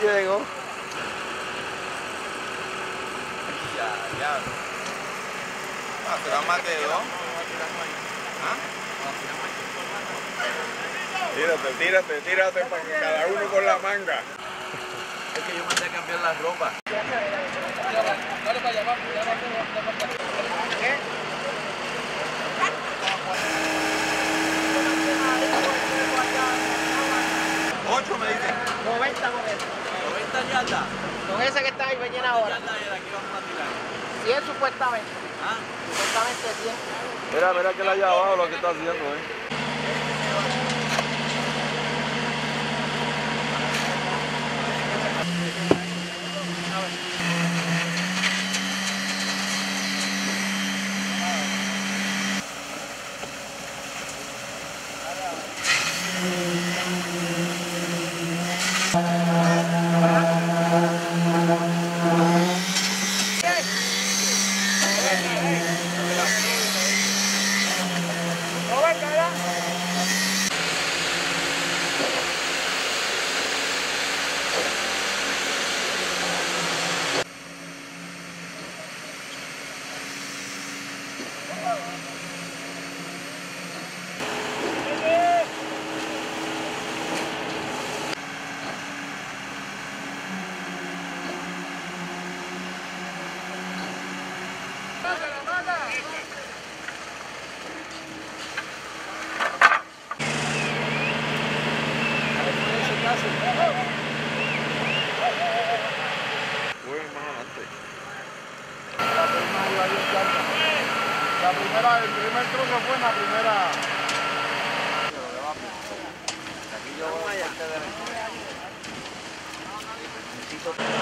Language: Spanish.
llegó. Ya. Ah, pero más de dos. ¿Ah? Tírate para que cada uno con la manga. Es que yo mandé a cambiar la ropa. Dale para allá, ¿qué? 8 me dicen. 90 con ese. 90 yardas. Con ese que está ahí, venía ahora. ¿Cuántas yardas era que vamos a tirar? 100 supuestamente. ¿Ah? Supuestamente 100. Mira que él allá abajo lo que está haciendo, El primer trozo fue en la primera. Aquí yo voy allá.